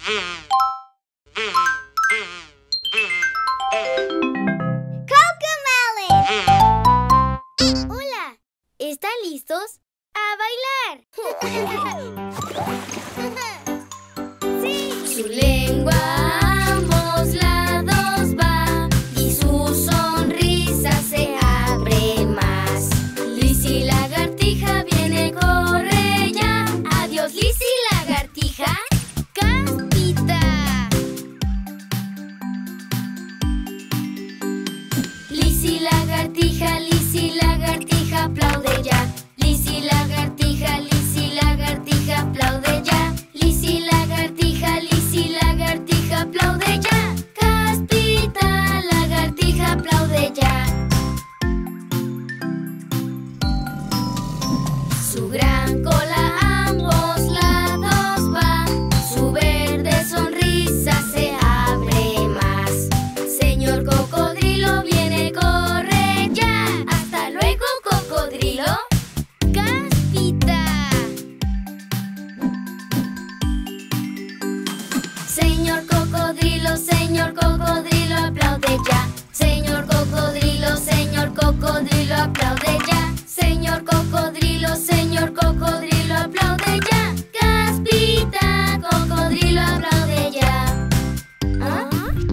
Hola, ¿están listos? ¡A bailar! ¡Sí! Su lengua a ambos lados va y su sonrisa se abre más. Lizzy lagartija viene, corre ya. Adiós, Lizzy lagartija. ¡Caspita! Lizzy lagartija, aplaude ya. Lizzy lagartija, aplaude ya. Lizzy lagartija, aplaude ya. Caspita lagartija, aplaude ya. Su gran cola a ambos lados va, su verde sonrisa se abre más. Señor cocodrilo viene, corre ya. Hasta luego, cocodrilo. ¡Caspita! Señor cocodrilo, aplaude ya. Señor cocodrilo, aplaude ya. Señor cocodrilo, aplaude ya. Caspita, cocodrilo, aplaude ya. ¿Ah?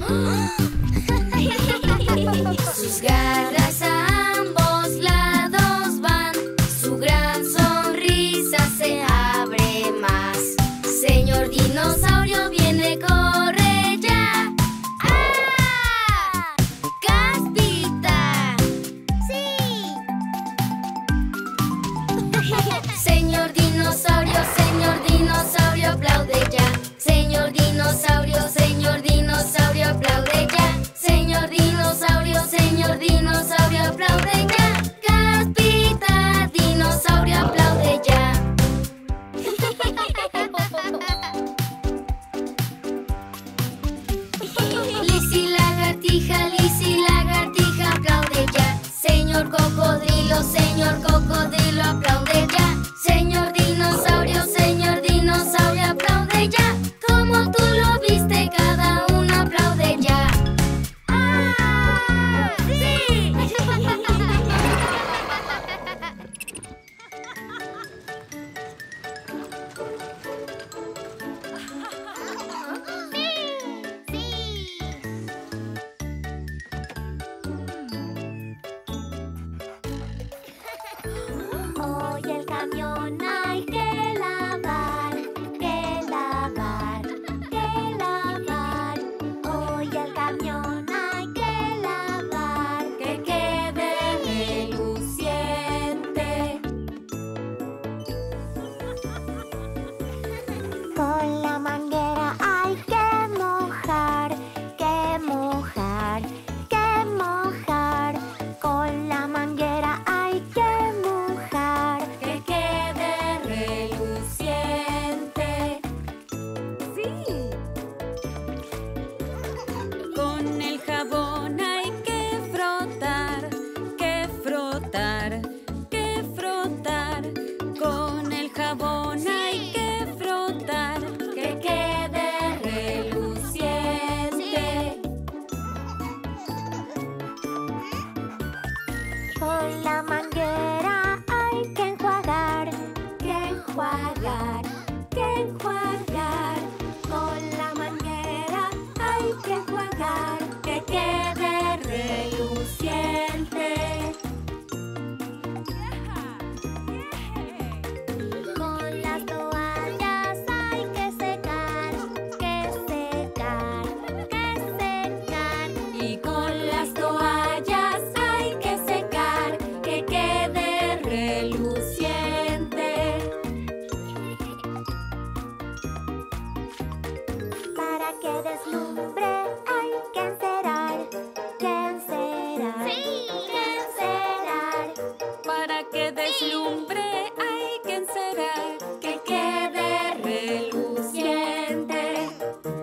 Sus garras a ambos lados van, su gran sonrisa se abre más. Señor dinosaurio viene, corre ya. ¡Ah! ¡Caspita! ¡Sí! Señor dinosaurio, aplaude ya. Señor dinosaurio, aplaude ya. Señor dinosaurio, aplaude ya. Caspita, dinosaurio, aplaude ya. Lizzy lagartija, aplaude ya. Señor cocodrilo, aplaude ya. Señor dinosaurio, aplaude ya. Como tú lo viste, cada uno aplaude ya. ¡Ah! ¡Sí! Hoy el camión hay que lavar, que lavar, que lavar. Hoy el camión hay que lavar, que quede reluciente. Con la manguera hay que mojar, que mojar, que mojar. Con la manguera hay que mojar, que quede reluciente. ¡Sí! Con el jabón hay que frotar, que frotar, que frotar. Con el jabón hay que frotar, Que quede reluciente. Con la manguera hay que enjuagar, que enjuagar, que enjuagar. Con la manguera hay que enjuagar, que quede reluciente. Con las toallas hay que secar, que secar, que secar. y con Con las toallas hay que secar, que quede reluciente. Para que deslumbre hay que encerar, que encerar, que encerar. para que deslumbre hay que encerar, Que quede reluciente.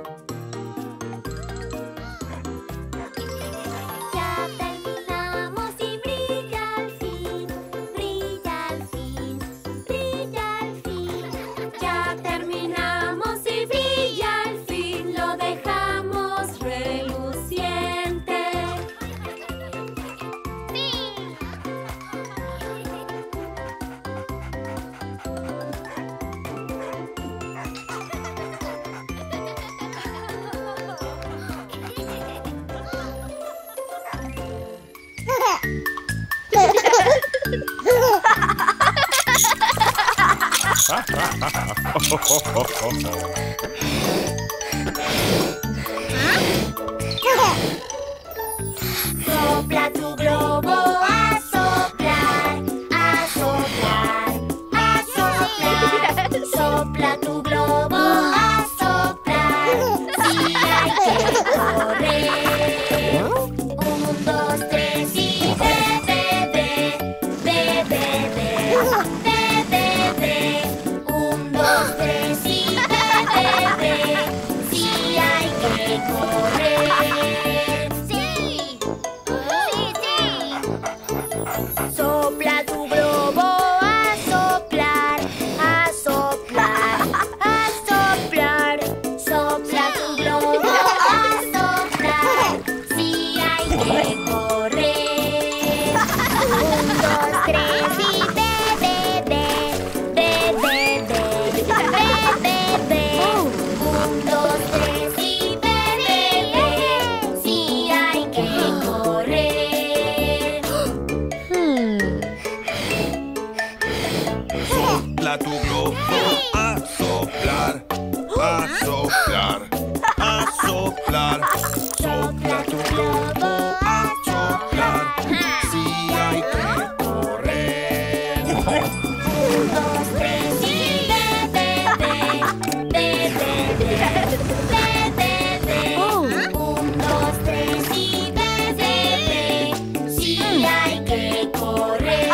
Ya terminamos y brilla al fin, brilla al fin, brilla al fin. Ya terminamos y brilla al fin. Sopla tu globo a soplar, a soplar, a soplar. Sopla tu globo a soplar, si hay que correr. 1, 2, 3 y ve, ve, ve, ve, ve, ve, ve, ve. 1, 2, 3 y ve, ve, ve, si hay que correr. Sopla tu globo a soplar, a soplar, a soplar. Sopla tu globo a soplar, si hay que correr. 1, 2, 3 y ve, ve, ve, ve, ve, ve, ve, ve. 1, 2, 3 y ve, ve, ve, si hay que correr. Sopla tu globo a soplar, a soplar, a soplar. Sopla tu globo a soplar, si hay que correr. 1, 2, 3 y ve, ve, ve, ve, ve, ve, ve, ve. 1, 2, 3 y ve, ve, ve, si hay que correr.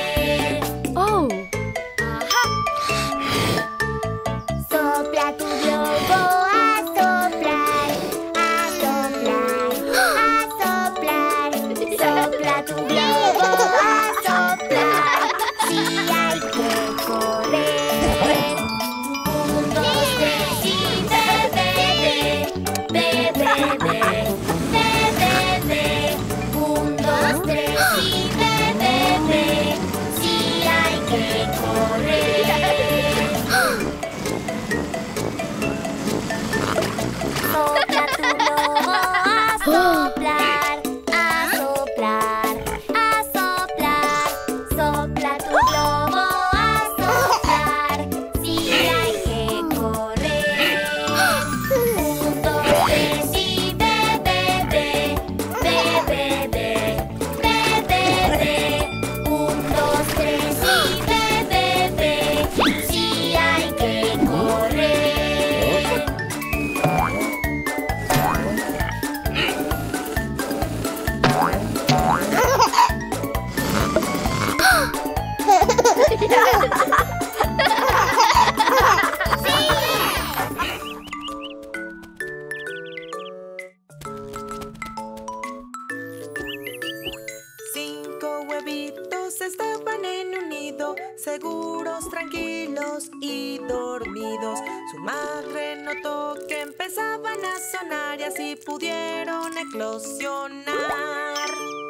Sopla tu globo a soplar, a soplar, a soplar. Sopla tu globo a soplar, si hay que correr. 1, 2, 3 y ve, ve, ve, ve, ve, ve, ve, ve. 1, 2, 3 y ve, ve, ve, si hay que correr. Sopla tu globo a soplar, a soplar, a soplar. Sopla tu globo a soplar, si hay que correr. 1, 2, 3 y ve, ve, ve, ve, ve, ve, ve, ve, ve. 1, 2, 3 y ve, ve, ve, si hay que correr. Cinco huevitos estaban en un nido, seguros, tranquilos y dormidos. Su madre notó que empezaban a sonar y así pudieron eclosionar.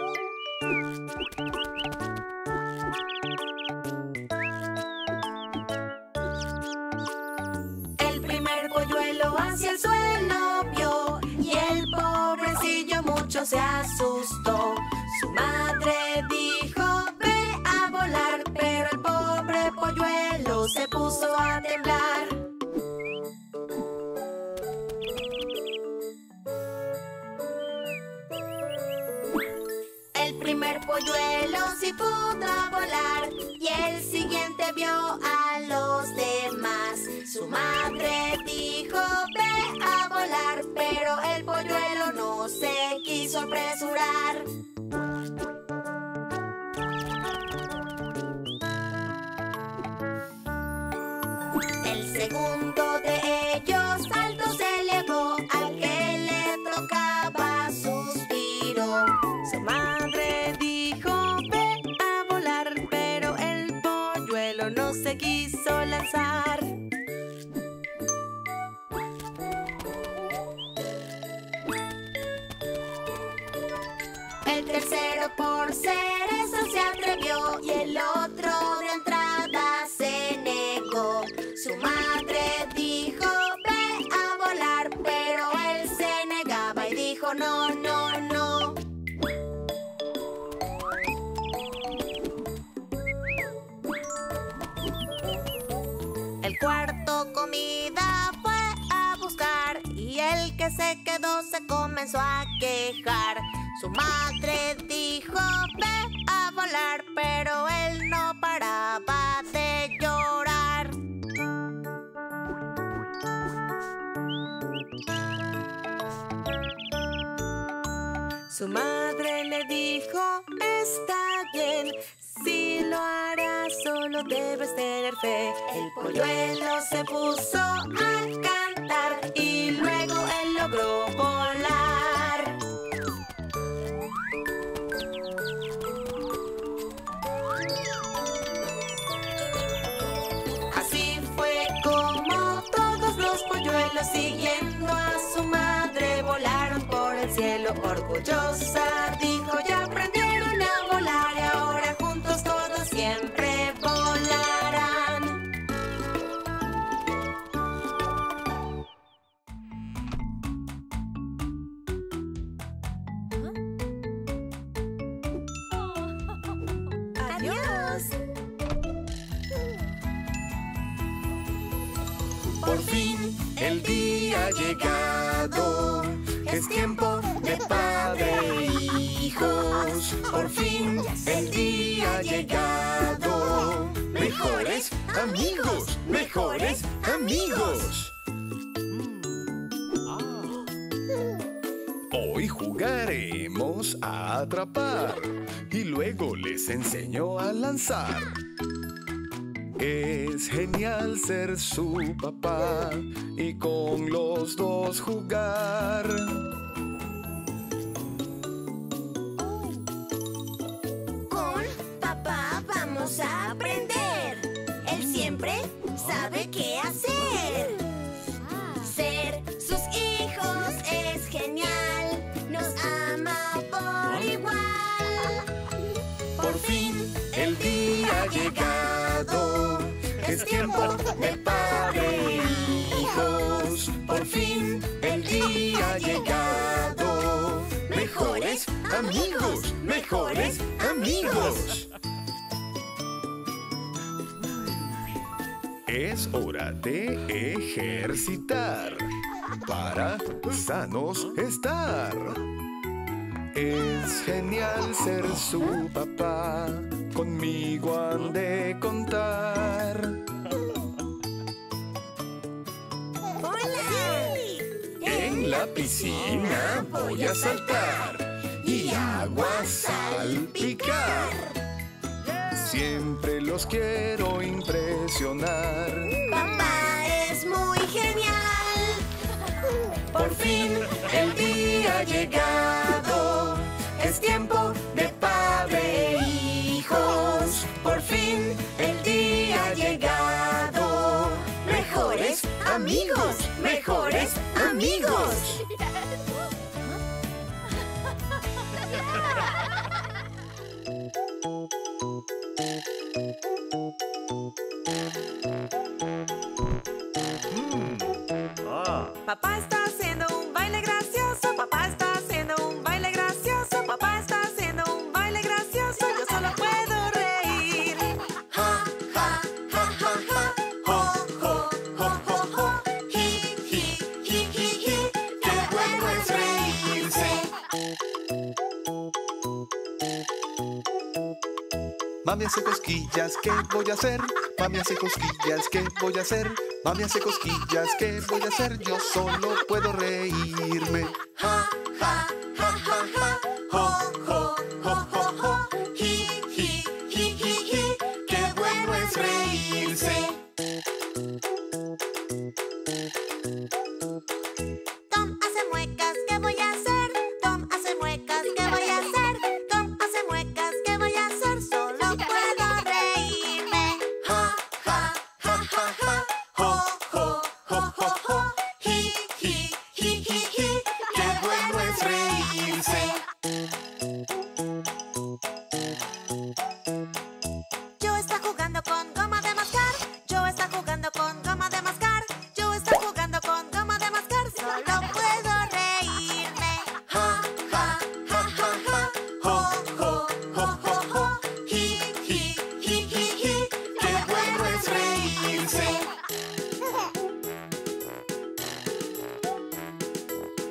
El primer polluelo hacia el suelo vio y el pobrecillo mucho se asustó. Su madre dijo, ve a volar, pero el pobre polluelo se puso a temblar. El primer polluelo sí pudo volar y el siguiente vio a los demás. Su madre dijo, ve a volar, pero el polluelo no se quiso apresurar. El segundo de ellos alto se elevó, al que le tocaba suspiró. Su madre dijo, ve a volar, pero el polluelo no se quiso lanzar. El tercero por ser eso se atrevió y el otro de entrada se negó. Su madre dijo, ve a volar, pero él se negaba y dijo, no, no, no. que se quedó se comenzó a quejar. Su madre dijo, ve a volar, pero él no paraba de llorar. Su madre le dijo, está bien, si lo harás solo debes tener fe. El polluelo se puso a cantar y luego él logró volar. Así fue como todos los polluelos, siguiendo a su madre, volaron por el cielo. Orgullosa dijo, ya aprendieron a volar y ahora juntos todos siempre volarán. ¡Adiós! Por fin el día ha llegado, es tiempo de padre e hijos. Por fin el día ha llegado, mejores amigos, mejores amigos. Hoy jugaremos a atrapar y luego les enseño a lanzar. Es genial ser su papá y con los dos jugar. Con papá vamos a aprender. Él siempre sabe qué hacer. Ser sus hijos es genial. Nos ama por igual. Por fin el día ha llegado, es tiempo de padre e hijos. Por fin el día ha llegado, mejores amigos, mejores amigos. Es hora de ejercitar para sanos estar. Es genial ser su papá, conmigo han de contar. ¡Hola! En la piscina voy a saltar y agua salpicar. Siempre los quiero impresionar. Papá es muy genial. Por fin el día ha llegado, es tiempo de padre e hijos. Por fin el día ha llegado, mejores amigos, mejores amigos. Papá está haciendo un baile gracioso. Papá está haciendo un baile gracioso. Papá está haciendo un baile gracioso. Yo solo puedo reír. Ja, ja, ja, ja, ja. Jo, jo, jo, jo, jo. Ji, ji, ji, ji, ji. Qué bueno es reírse. Mami hace cosquillas, ¿qué voy a hacer? Mami hace cosquillas, ¿qué voy a hacer? Mami hace cosquillas, ¿qué voy a hacer? Yo solo puedo reírme. Ja, ja, ja, ja, ja. Jo, jo, jo, jo, jo. Ji, ji, ji, ji, ji. Qué bueno es reírse. Tom hace muecas, ¿qué voy a hacer? Tom hace muecas, ¿qué voy a hacer? Tom hace muecas, ¿qué voy a hacer? Solo puedo reírme. Ja, ja, ja, ja, ja. Jo, jo, jo, jo, jo. Ji, ji, ji, ji, ji. Qué bueno es reírse.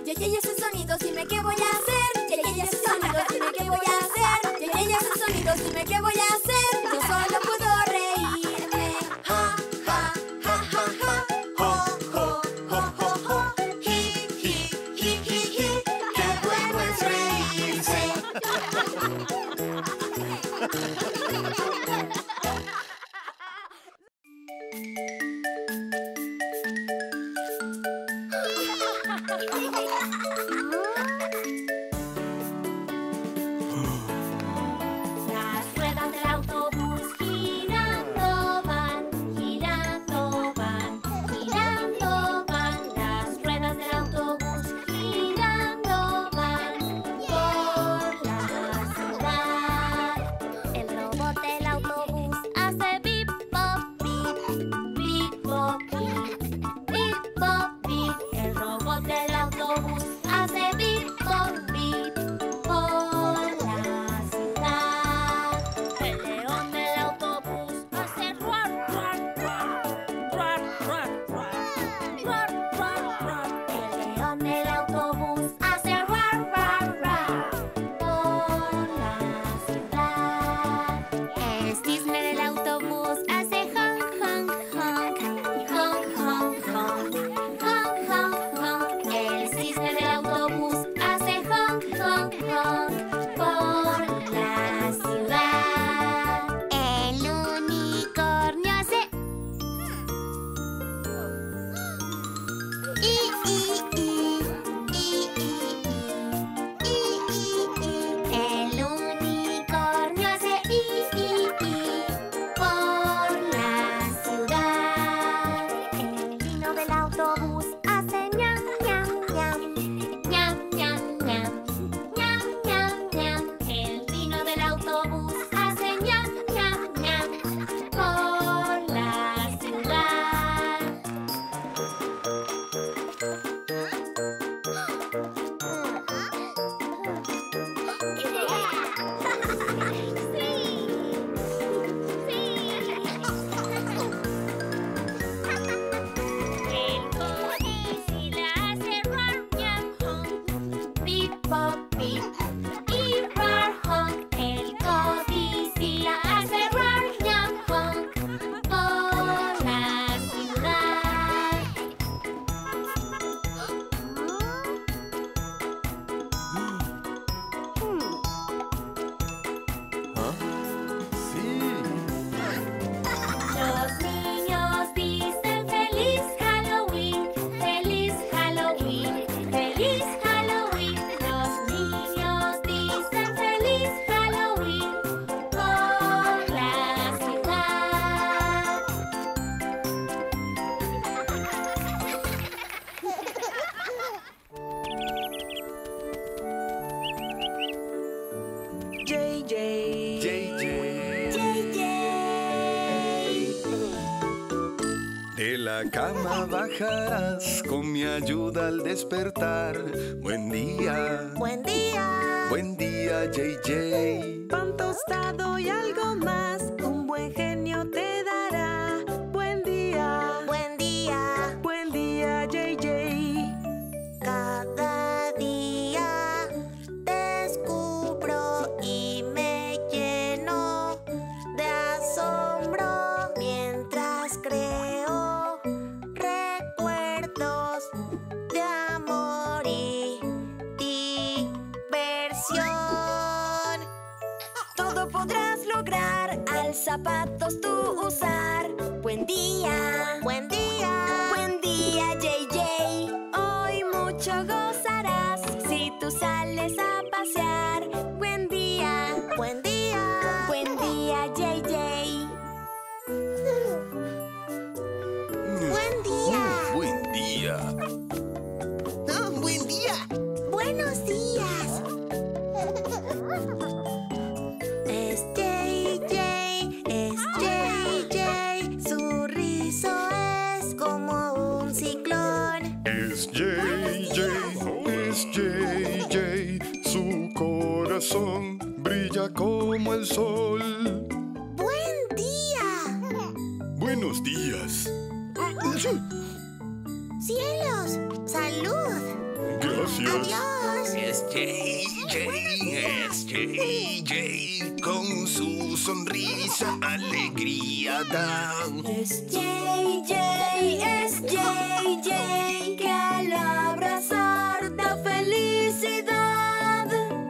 JJ hace sonidos, dime qué voy a hacer. JJ hace sonidos, dime qué voy a hacer. JJ hace sonidos, dime qué voy a hacer. Yo solo puedo reírme. Ja, ja, ja, ja, ja. Jo, jo, jo, jo, jo. Ji, ji, ji, ji, ji. Qué bueno es reírse. Las ruedas del autobús girando van, girando van, girando van. Las ruedas del autobús girando van por la ciudad. El robot del autobús hace bip bop bip, bip bop bip, bip bop bip. El robot del autobús hace bip bop bip por la ciudad. El león del autobús hace ruar, ruar, ruar, ruar, ruar, ruar, ruar, ruar, ruar. El león del autobús hace ruar, ruar, ruar por la ciudad. El cisne del autobús hace honk, honk, honk, honk, honk, honk, honk, honk, honk. El cisne del autobús hace honk, honk, honk por la ciudad. El unicornio hace i, i, i, i, i, i. El unicornio hace i, por la ciudad. El vino del autobús hace ñam, ñam, ñam, ñam, ñam, ñam, ñam, ñam, ñam. El vino del autobús hace ñam, ñam, ñam por la ciudad. El codicil hace roar, ñam, honk, bip, bop, bip, y roar, honk. El codicil hace roar, ñam, honk, por la ciudad. ¿Ah? Sí. Los niños dicen feliz Halloween, feliz Halloween, feliz Halloween. Los niños dicen feliz Halloween por la ciudad. JJ. JJ. De la cama bajarás con mi ayuda al despertar. Buen día. Buen día. Buen día, JJ. Pan tostado y algo más, un buen genio te dará. Buen día. Buen día. Buen día, JJ. Cada día descubro y me lleno de asombro mientras creo recuerdos de amor y diversión. Todo podrás lograr al zapatos tú usar. Buen día. Buen día. Buen día, JJ. Hoy mucho gozarás si tú sales a pasear. Buen día. Buen día. Buen día, JJ. Buen día. Buen día. ¡Buen día! Buenos días. Es JJ, su rizo es como un ciclón. Es JJ, su corazón brilla como el sol. Buen día. Buenos días. Cielos. Salud. Gracias. Es JJ, con su sonrisa alegría da. Es JJ, que al abrazar da felicidad.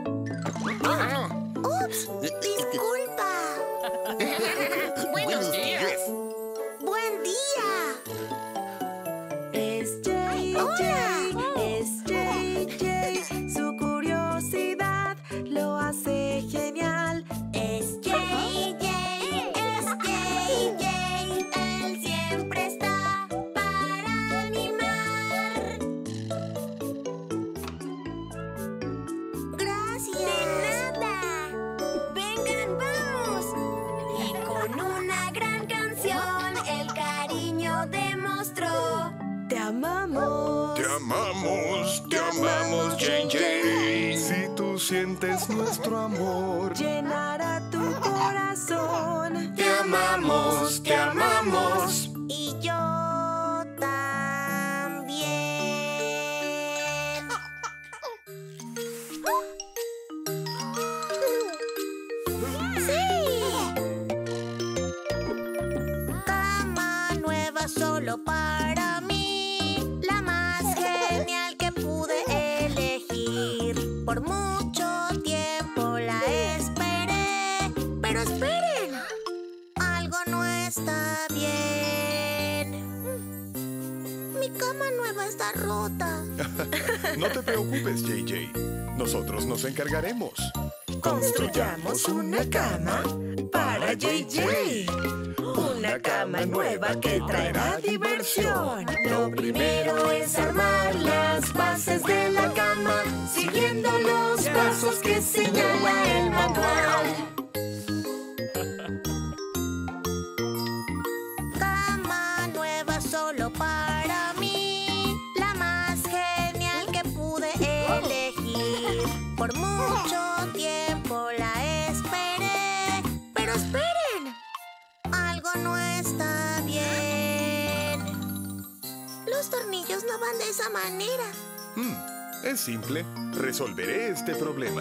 ¡Ups! ¡Disculpa! Buenos días. ¡Buen día! Es JJ, su curiosidad lo hace genial. Es JJ, él siempre está para animar. ¡Gracias! De nada. Vengan, vamos. Y con una gran canción el cariño demostró. Te amamos. Te amamos, JJ. Si tú sientes nuestro amor, Llenará tu corazón. Te amamos, te amamos. Y yo también. ¡Sí! Cama nueva solo para mí, la más genial que pude elegir. Por mucho tiempo la esperé, pero esperen, algo no está bien. Mi cama nueva está rota. no te preocupes, JJ. Nosotros nos encargaremos. Construyamos una cama para JJ. Una cama nueva que traerá diversión. Lo primero es armar las bases de la cama, siguiendo los pasos que señala el manual. Cama nueva solo para mí, la más genial que pude elegir. Por mucho tiempo la esperé, pero esperen, algo no está bien. Los tornillos no van de esa manera. Es simple. Resolveré este problema.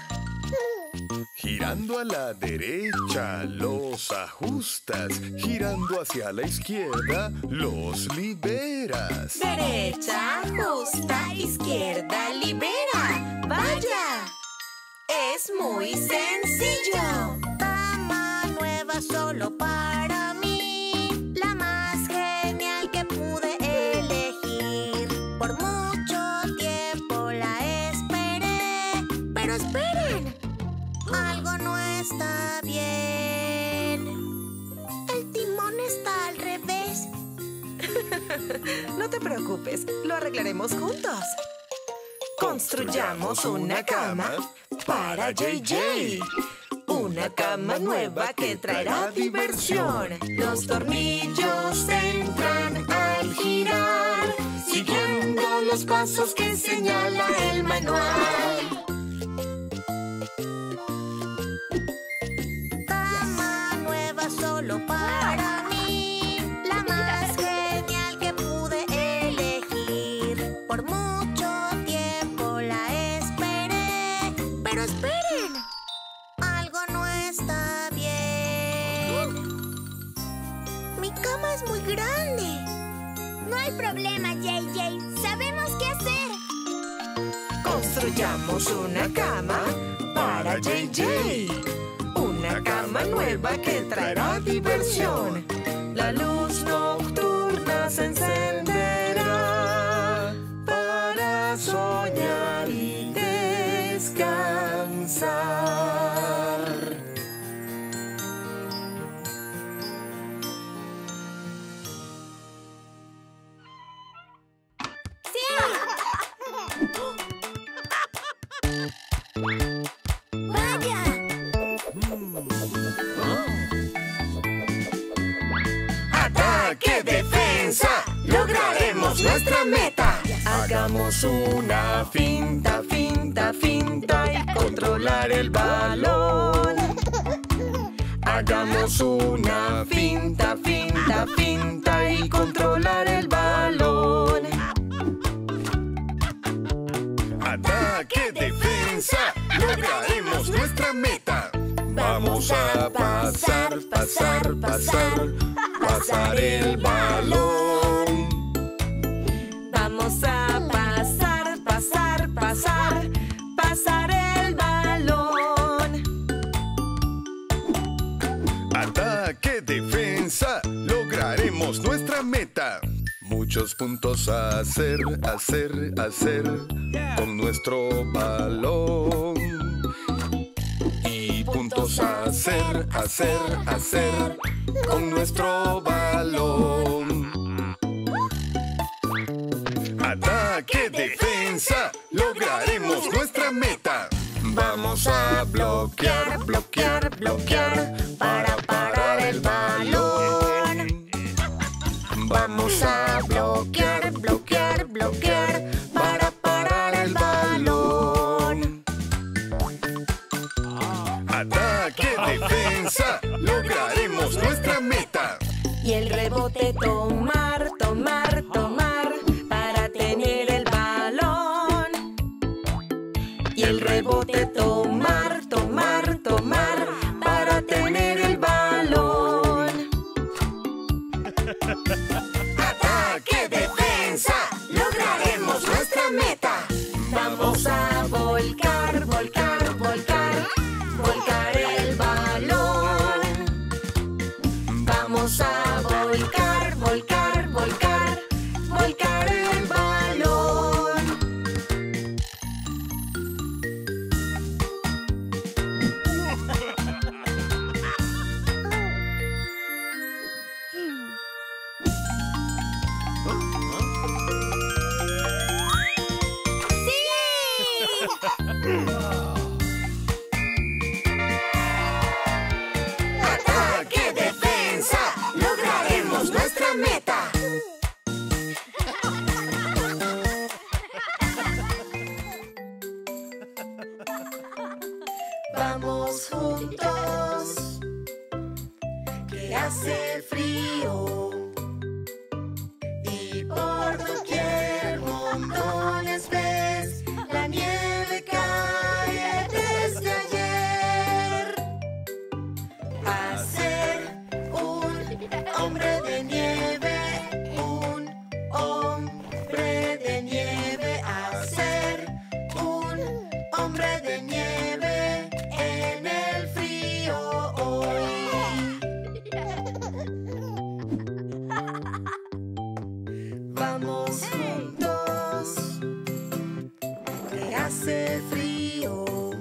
Girando a la derecha, los ajustas. Girando hacia la izquierda, los liberas. Derecha, ajusta, izquierda, libera. ¡Vaya! Es muy sencillo. Cama nueva solo para mí, la más genial que pude elegir. Por mucho tiempo la esperé, pero esperen, algo no está bien. El timón está al revés. No te preocupes, lo arreglaremos juntos. Construyamos una cama para JJ. Una cama nueva que traerá diversión. Los tornillos entran al girar, siguiendo los pasos que señala el manual. Cama nueva solo para mí, la más genial que pude elegir. Por mucho tiempo la esperé, pero esperen, algo no está bien. Mi cama es muy grande. No hay problema, JJ. Sabemos qué hacer. Construyamos una cama para JJ. Una cama nueva que traerá diversión. La luz nocturna se encenderá para soñar y descansar. ¡Vaya! ¡Ataque, defensa! ¡Lograremos nuestra meta! Hagamos una finta, finta, finta y controlar el balón. Hagamos una finta, finta, finta y controlar el balón. Ataque, defensa. defensa lograremos nuestra meta. Vamos a pasar, pasar, pasar, pasar el balón. Vamos a pasar, pasar, pasar, pasar el balón. Ataque, defensa, lograremos nuestra meta. Muchos puntos a hacer, hacer, hacer con nuestro balón. Y puntos a hacer, hacer, hacer con nuestro balón. Ataque, defensa, lograremos nuestra meta. Vamos a bloquear, bloquear, bloquear para parar el balón. Vamos a bloquear, bloquear, bloquear para parar el balón. Ataque, defensa, lograremos nuestra meta. Y el rebote tomar, tomar, tomar para tener el balón. Y el rebote tomar, tomar, tomar para tener el balón. Ataque, defensa, lograremos nuestra meta. Vamos a volcar, volcar, volcar, volcar el balón. Vamos a volcar, volcar, volcar, volcar el balón. Ataque, defensa, lograremos nuestra meta. Vamos juntos, que hace frío y por doquier montones ves, la nieve cae desde ayer. Hacer un hombre de nieve, un hombre de nieve, hacer un hombre de nieve en el frío hoy. Vamos juntos, que hace frío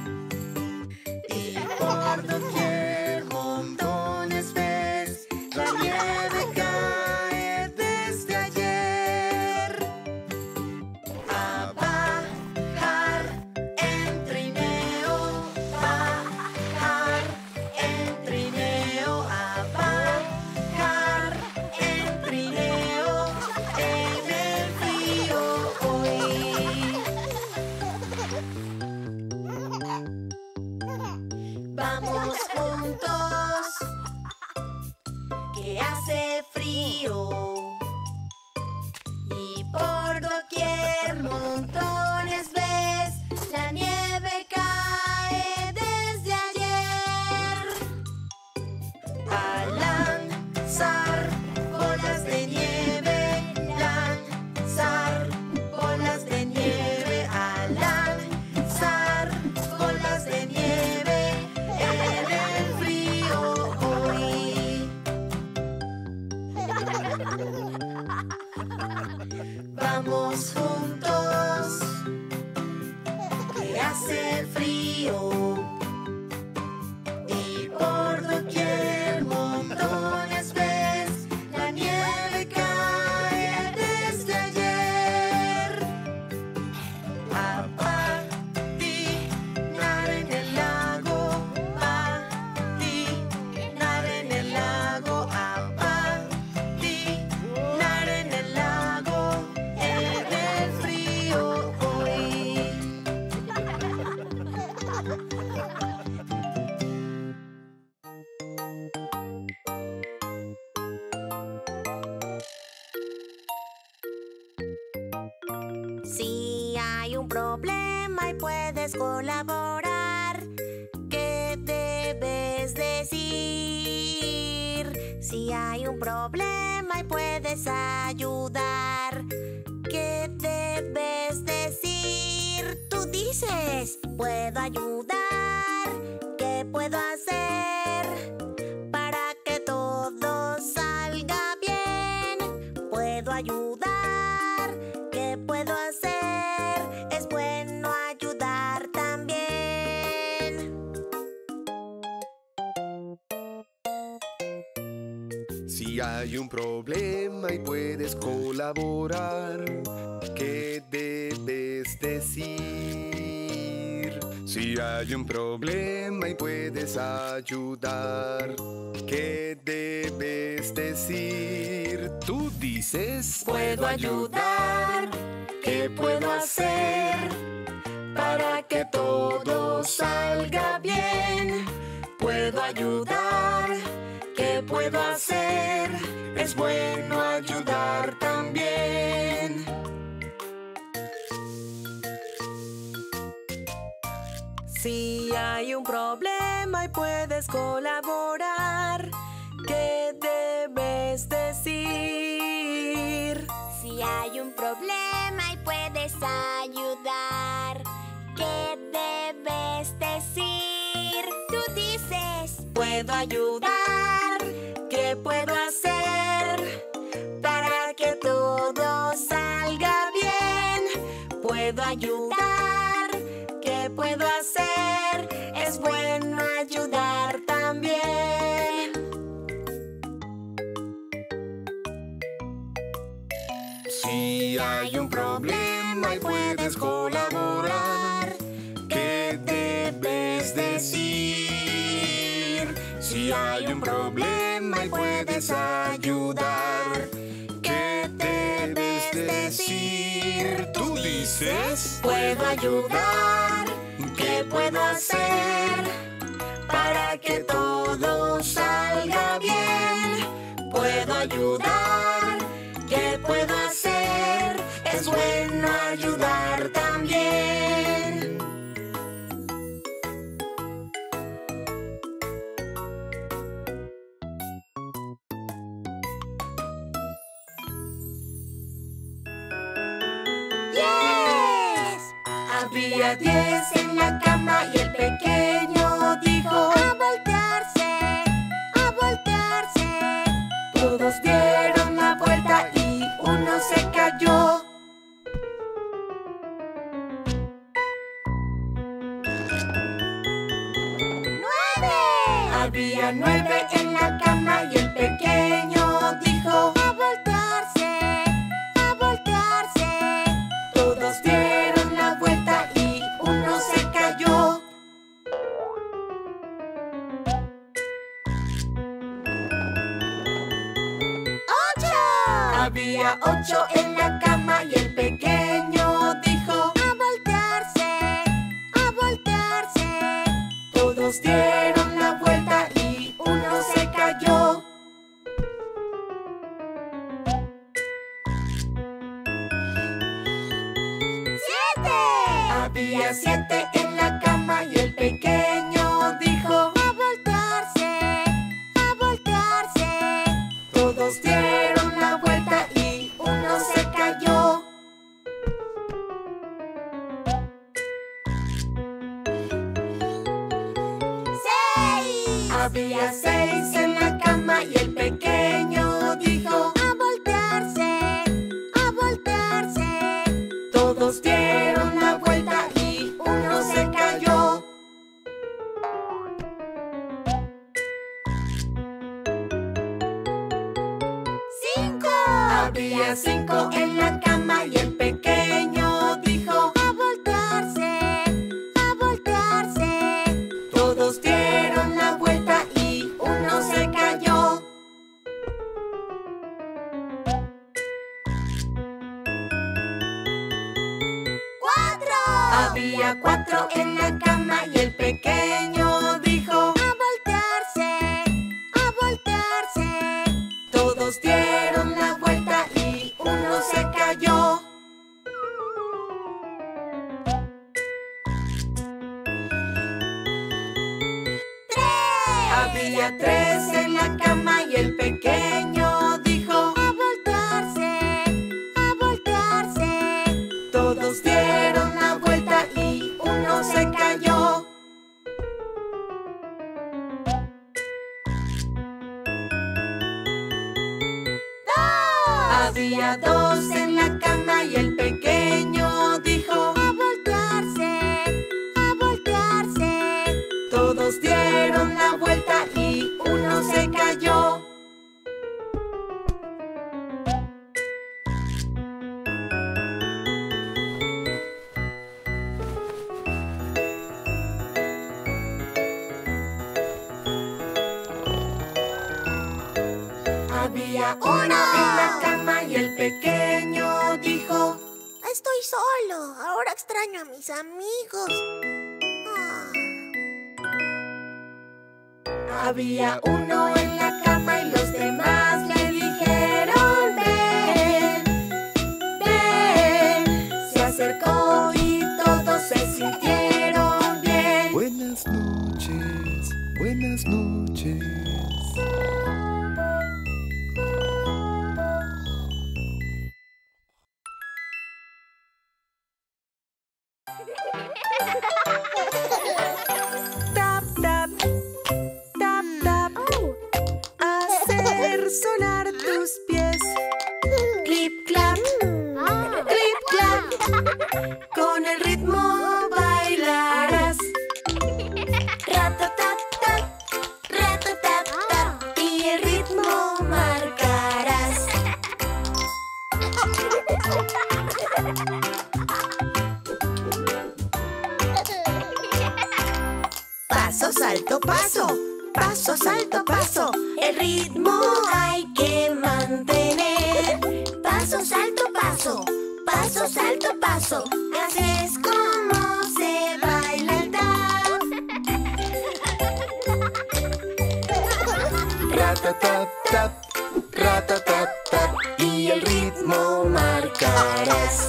y por doquier montones ves, la nieve cae desde ayer. A bajar en trineo, bajar en trineo, a bajar en trineo en el frío hoy. hay un problema y puedes colaborar, ¿qué debes decir? Si hay un problema y puedes ayudar, ¿qué debes decir? Tú dices, puedo ayudar, ¿qué puedo hacer para que todo salga bien? Puedo ayudar, ¿qué puedo hacer? Es bueno ayudar también. Si hay un problema y puedes colaborar, ¿qué debes decir? Si hay un problema y puedes ayudar, ¿qué debes decir? Tú dices, Puedo ayudar, ¿qué puedo hacer para que todo salga bien? Puedo ayudar, ¿qué puedo hacer? Es bueno ayudar también. Si hay un problema y puedes colaborar, ¿qué debes decir? Si hay un problema y puedes ayudar, ¿qué debes decir? Tú dices, Puedo ayudar, ¿qué puedo hacer para que todo salga bien? Puedo ayudar, ¿qué puedo hacer? Es bueno ayudar también. si hay un problema y puedes colaborar, ¿qué debes decir? Si hay un problema y puedes ayudar, ¿qué debes decir? Tú dices, Puedo ayudar, ¿qué puedo hacer para que todo salga bien? Puedo ayudar, ¿qué puedo hacer? Es bueno ayudar también. ¡Yes! Había 10 en la cama y el pequeño dijo: A voltearse, a voltearse. Todos dieron la vuelta y uno se cayó. ¡9! Había 9 en la cama y el pequeño dijo: A voltearse, a voltearse. Todos dieron la vuelta y uno se cayó. Había 8 en la cama y el pequeño dijo: A voltearse, a voltearse. Todos dieron la vuelta y uno se cayó. Había 7 en la cama y el pequeño dijo: A voltearse, a voltearse. Todos dieron la vuelta y uno se cayó. Había 6 en la cama y el pequeño dijo: A voltearse, a voltearse. Todos dieron la vuelta y uno se cayó. Había 5 en la cama y el pequeño dijo: A voltearse, a voltearse. Todos dieron la vuelta y uno se cayó. Había 4 en la cama y el pequeño dijo: A voltearse, a voltearse. Todos dieron la vuelta y uno se cayó. Había 3 en la cama y el pequeño dijo: A voltearse, a voltearse. Todos dieron la vuelta y uno se cayó. Había 2 en la cama y el pequeño dijo: A voltearse, a voltearse. Todos dieron la vuelta y uno se cayó. Había 1 en la cama y el pequeño dijo: Estoy solo, ahora extraño a mis amigos. Había 1 en la cama y los demás le dijeron: ven, ven. Se acercó y todos se sintieron bien. Buenas noches, buenas noches. Tap, tap, tap, tap. Hacer sonar tus pies. Clip, clap, clip, clap. Con el ritmo bailarás. Ratatat, ratatat, y el ritmo marcarás. Paso, salto, paso. Paso, salto, paso. El ritmo hay que mantener. Paso, salto, paso. Paso, salto, paso. Así es como se baila el tap. Ratatat, tap, ratatat, tap, y el ritmo marcarás.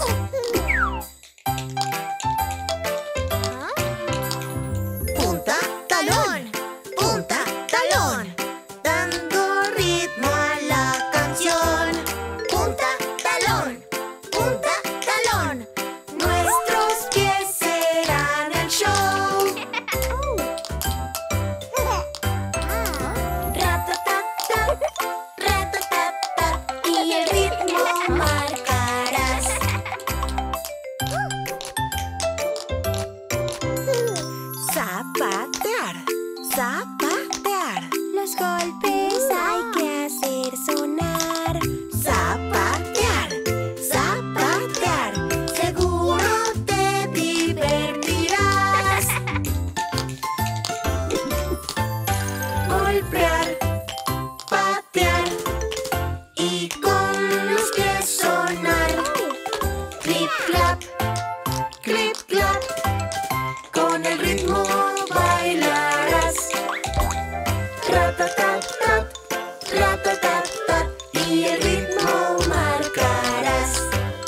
Punta, talón, punta, talón. Dando ritmo a la canción. Punta, talón. Punta, talón. Nuestros pies serán el show. Ratatat, ratatat, y el ritmo marcarás. Zapatear, zapatear. Los golpes hay que hacer sonar. Zapatear, zapatear. Seguro te divertirás. Golpear, patear y con los pies sonar. Clip, clap, clip, clap. Con el ritmo bailarás. Ratatat, tap, ratatat, tap, y el ritmo marcarás.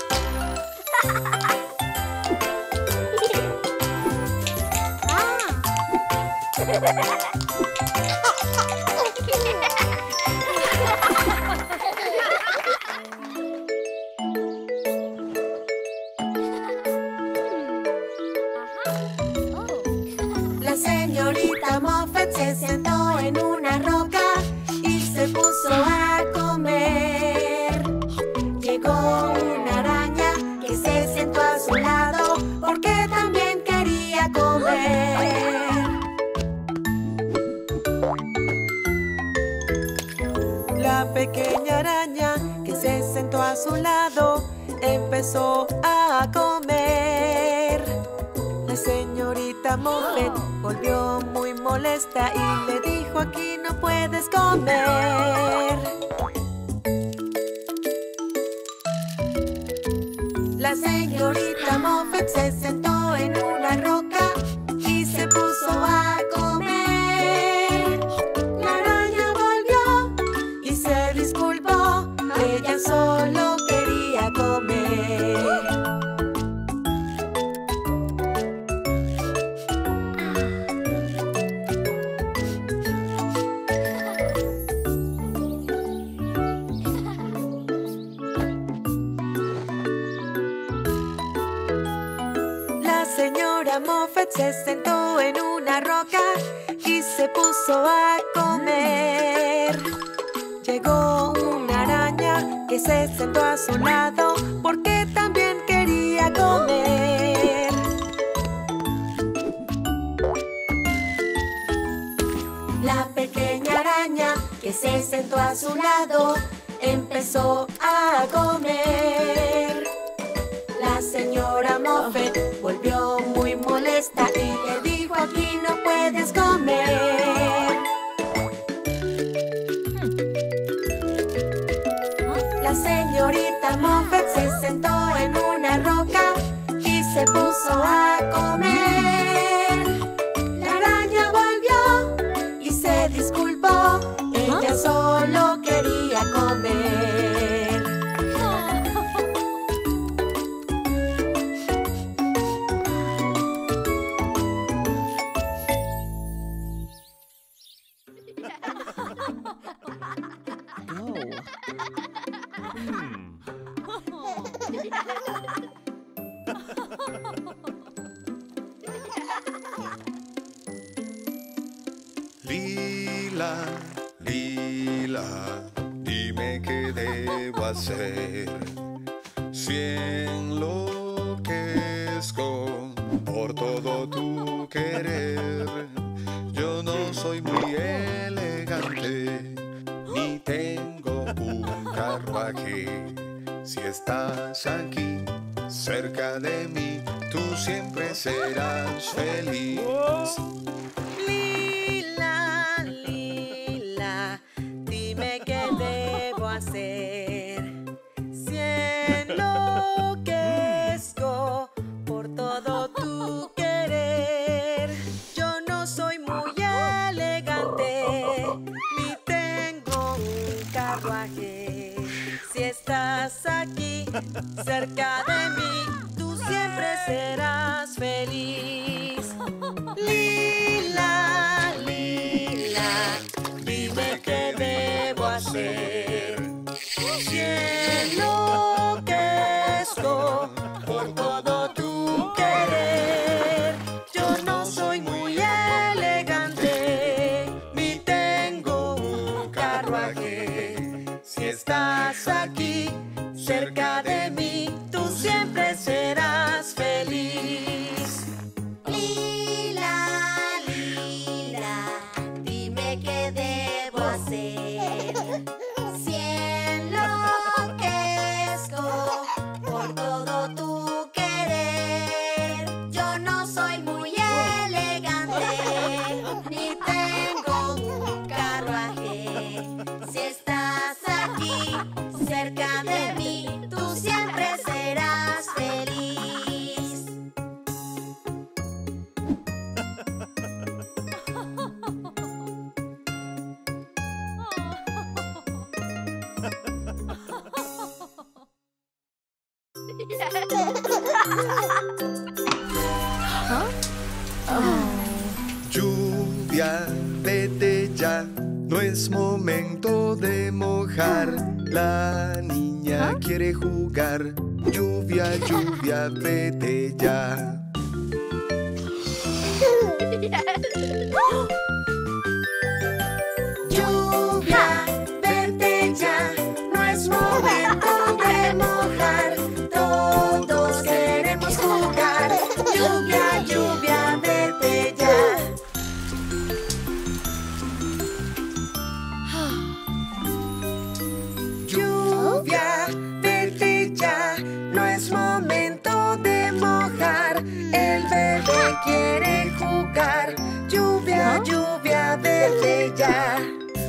La señorita Moffett se sentó en una roca y se puso a comer. Llegó una araña que se sentó a su lado porque también quería comer. La pequeña araña que se sentó a su lado empezó a comer. La señorita Moffett volvió muy molesta y le dijo: aquí no puedes comer. La señorita Moffett se sentó en una roca y se puso a comer. La araña volvió y se disculpó. Ella solo quería comer. La señora Moffett se sentó en una roca y se puso a comer. Llegó una araña que se sentó a su lado porque también quería comer. La pequeña araña que se sentó a su lado empezó a comer. La señora Moffett volvió muy molesta y le dijo: aquí no puedes comer. La señorita Moffett se sentó en una roca y se puso a comer. La araña volvió y se disculpó. Ella solo quería comer. Lila, Lila, dime qué debo hacer. Si enloquezco por todo tu querer. Yo no soy muy elegante, ni tengo un carruaje. Si estás aquí, cerca de mí, tú siempre serás feliz. Lila, Lila, dime qué debo hacer. Si enloquezco por todo tu querer. Yo no soy muy elegante, ni tengo un carruaje. Si estás aquí, cerca de mí, tú siempre serás feliz. Lila, Lila, dime qué debo hacer. Si enloquezco por todo tu querer. Yo no soy muy elegante, ni tengo un carruaje. Si estás aquí, cerca de mí, tú siempre serás feliz. Lila, Lila, dime qué debo hacer. Si enloquezco por todo tu querer. Yo no soy muy elegante, ni tengo un carruaje. Si estás aquí, cerca de mí, tú siempre serás feliz. Lluvia, vete ya, no es momento de mojar. La niña quiere jugar. Lluvia, lluvia, vete ya. Lluvia, vete ya, no es momento de mojar. Todos queremos jugar. Lluvia, lluvia, vete ya. Lluvia, vete ya, no es momento de mojar. El bebé quiere jugar. Lluvia, lluvia, vete ya.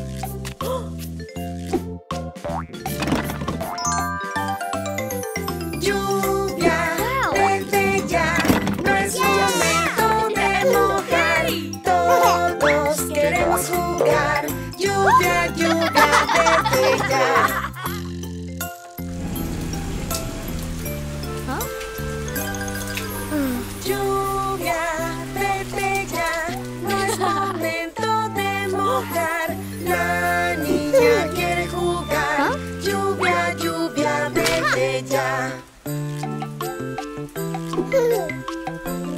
Lluvia, vete ya, no es momento de mojar. Todos queremos jugar. Lluvia, lluvia, vete ya. Lluvia, vete ya, no es momento de mojar. La niña quiere jugar. Lluvia, lluvia, vete ya.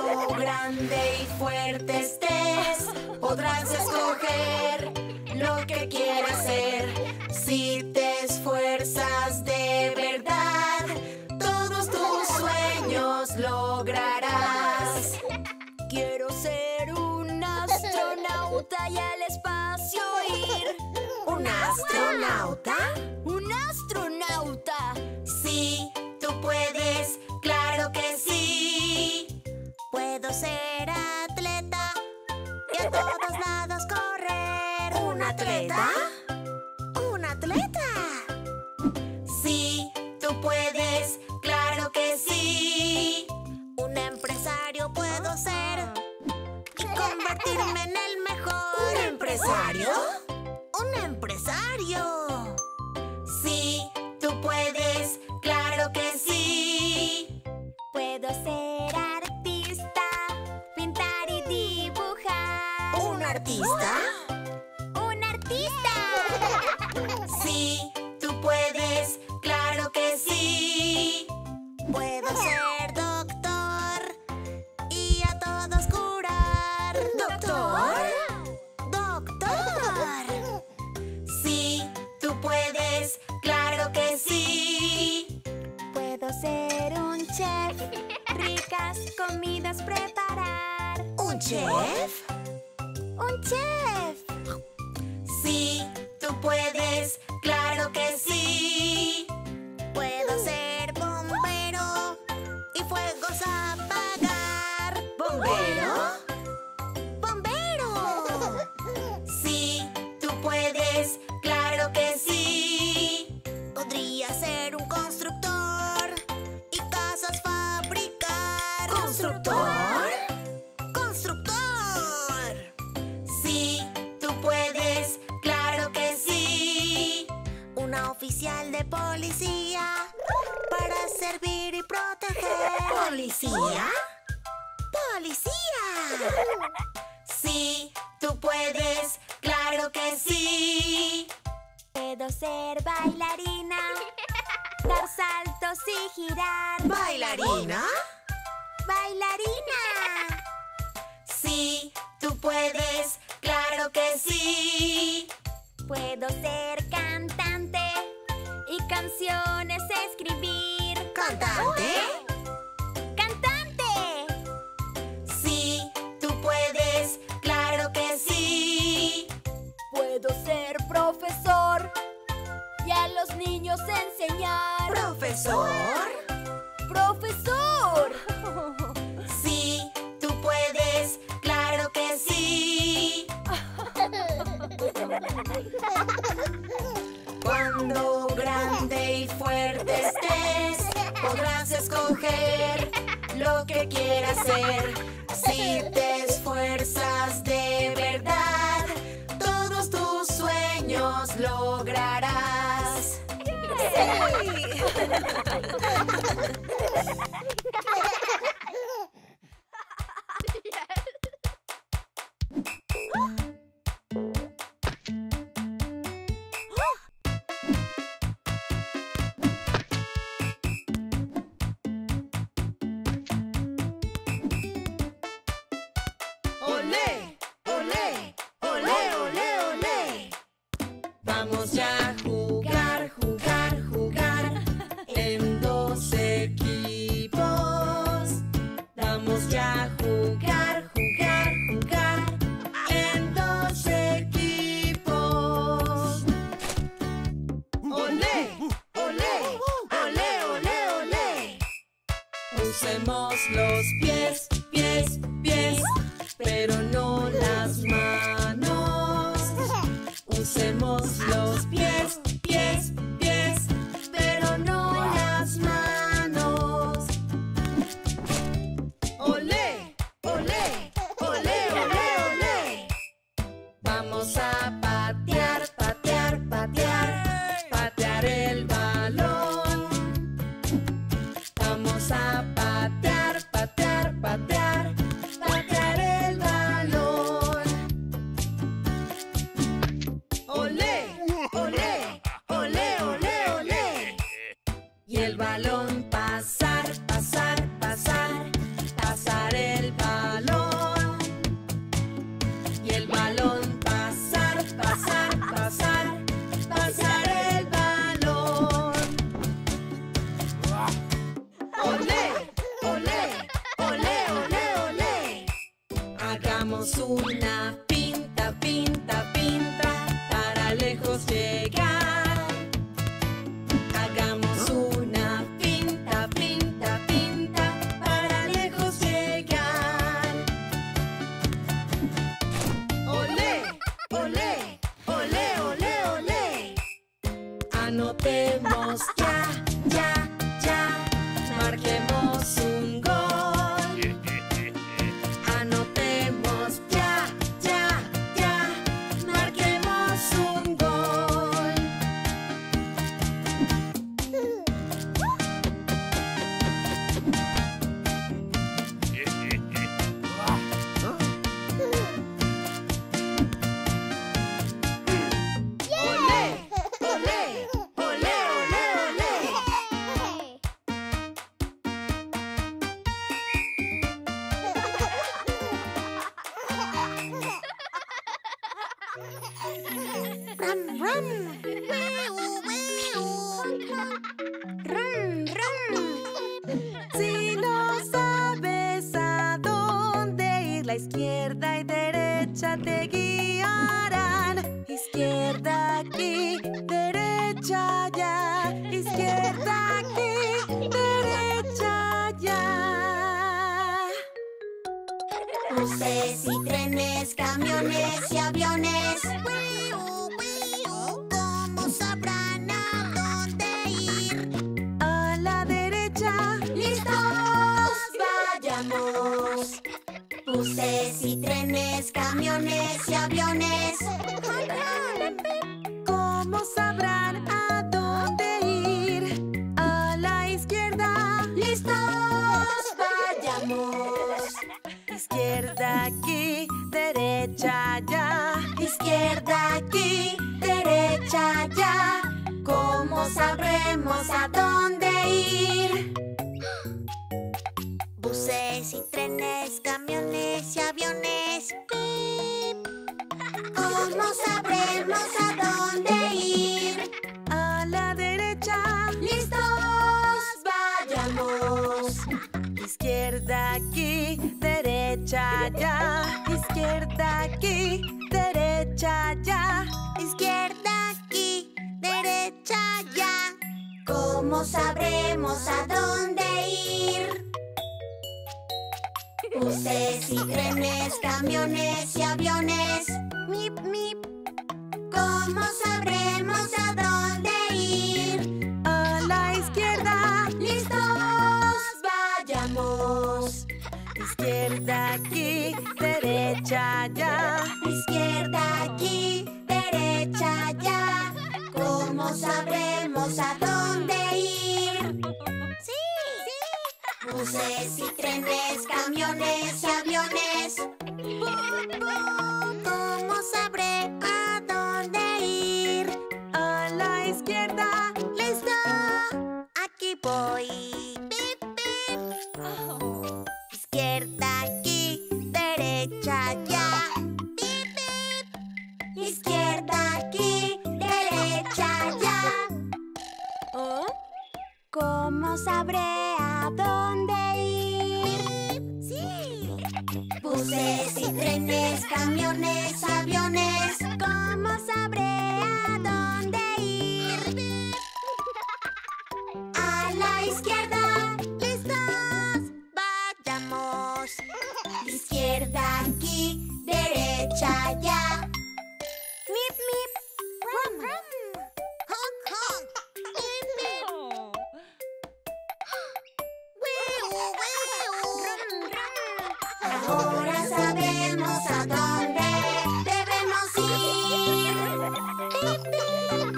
Cuando grande y fuerte estés, podrás escoger lo que quieras ser. Si te esfuerzas de verdad, todos tus sueños lograrás. Quiero ser un astronauta y al espacio ir. ¿Un astronauta? ¡Un astronauta! Sí, tú puedes, claro que sí. Puedo ser atleta y a todos lados correr. ¿Un atleta? ¿Un atleta? Sí, tú puedes, claro que sí. Un empresario puedo ser y convertirme en el mejor. ¿Un empresario? ¡Un empresario! Sí, tú puedes, claro que sí. Puedo ser artista, pintar y dibujar. ¿Un artista? ¡Un artista! Sí, tú puedes, claro que sí. Puedo ser doctor y a todos curar. ¿Doctor? ¡Doctor! Sí, tú puedes, claro que sí. Puedo ser un chef, ricas comidas preparar. ¿Un chef? ¡Un chef! Sí, tú puedes, claro que sí. Puedo ser bombero y fuegos apagar. ¿Bombero? ¡Bombero! Sí, tú puedes, claro que sí. Podría ser un constructor y casas fabricar. ¿Constructor? ¡Constructor! Sí, tú puedes, claro que sí. Una oficial de policía para servir y proteger. ¿Policía? ¡Policía! Sí, tú puedes, claro que sí. Puedo ser bailarina, dar saltos y girar. ¿Bailarina? ¡Bailarina! Sí, tú puedes, claro que sí. Puedo ser cantante y canciones escribir. ¿Cantante? ¡Cantante! Sí, tú puedes, claro que sí. Puedo ser profesor y a los niños enseñar. ¿Profesor? ¡Profesor! Sí, tú puedes, claro que sí. Cuando grande y fuerte estés, podrás escoger lo que quieras ser. Si te esfuerzas de verdad, todos tus sueños lograrás. ¡Olé! ¡Olé! ¡Olé, olé, olé! Vamos ya a jugar, jugar, jugar en dos equipos. Vamos ya a jugar, jugar, jugar en dos equipos. ¡Olé! ¡Olé! ¡Olé, olé, olé! Usemos los pies, pies, pies, pero no las manos. Usemos los pies, pies, pies, pero no las manos. ¡Olé! ¡Olé! ¡Olé, olé, olé! Vamos a patear, patear, patear, patear el balón. Vamos a patear, patear, patear, patear el balón. Hagamos una pinta, pinta, pinta para lejos llegar. Hagamos una pinta, pinta, pinta para lejos llegar. ¡Olé! ¡Olé! ¡Olé, olé, olé! Anotemos ya, ya, ya. Marquemos un gol. Anotemos ya, ya, ya. Marquemos un gol. ¡Olé! ¡Olé! ¡Olé, olé, olé! Rum, rum. Rum, rum. Si no sabes a dónde ir, la izquierda y derecha te guiarán. Izquierda aquí, derecha allá. Izquierda aquí, derecha allá. Buses y trenes, camiones y aviones. ¿Cómo sabrán a dónde ir? A la derecha, ¡Listos! ¡Vayamos! Buses y trenes, camiones y aviones. ¿cómo sabrán a dónde ir? A la izquierda, ¡Listos! ¡Vayamos! izquierda aquí, derecha allá. Izquierda aquí, derecha allá. ¿Cómo sabremos a dónde ir? Buses y trenes, camiones y aviones. ¡Pip! ¿Cómo sabremos a dónde ir? A la derecha, ¡Listos! ¡Vayamos! izquierda aquí, derecha allá. Izquierda aquí, derecha allá. Izquierda aquí, derecha allá. ¿Cómo sabremos a dónde ir? Buses y trenes, camiones y aviones. Mip, mip. ¿Cómo sabremos a dónde ir? A la izquierda, ¡Listos! ¡Vayamos! izquierda aquí, derecha allá. Izquierda aquí, derecha allá. ¿Cómo sabremos a dónde ir? ¡Sí! Buses y trenes, camiones y aviones. ¿Cómo sabré a dónde ir? A la izquierda, ¡Listo! Aquí voy. ¡Pip, pip! Izquierda aquí, derecha allá. ¡Pip, pip! Izquierda aquí, derecha allá. ¿Cómo sabré a dónde ir? ¡Sí! Buses y trenes, camiones, aviones. ¿Cómo sabré a dónde ir? A la izquierda, ¡listos! ¡Vayamos! Izquierda aquí, derecha allá. ¡Mip, mip! ¡Rum, rum! ¡Honk, honk! ¡Mip, mip! ¡Wiu, wiu! ¡Rum, rum! Ahora sabemos a dónde debemos ir. ¡Pip, pip!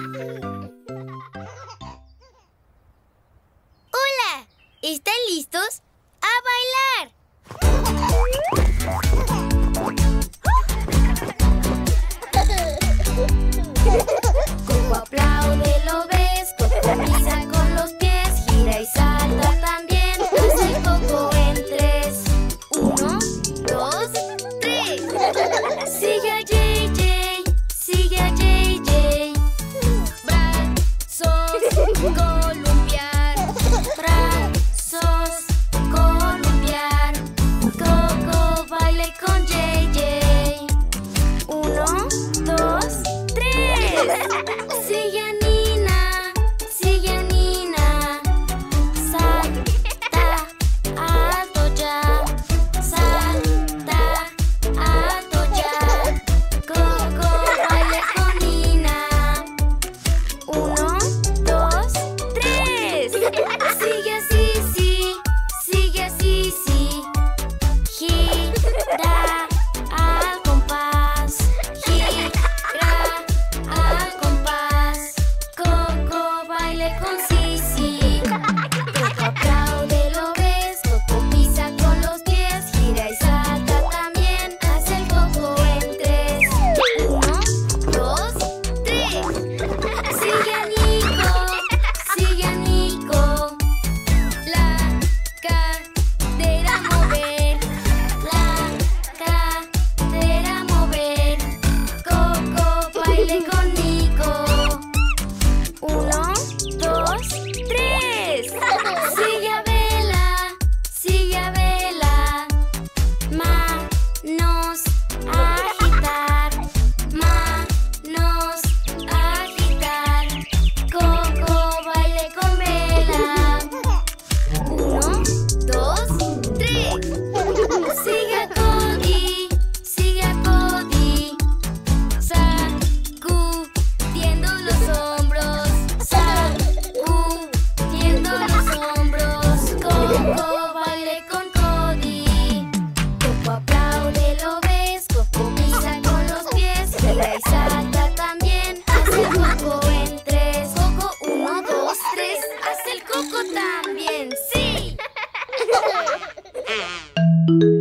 ¡Hola! ¿Están listos? ¡A bailar! Sigue a Cody, sigue a Cody, sacudiendo los hombros, sacudiendo los hombros. Coco baile con Cody. Coco aplaude, ¿lo ves? Coco pisa con los pies, gira y salta también. Hace el Coco en tres. Coco 1, 2, 3. Hace el Coco también, ¡sí!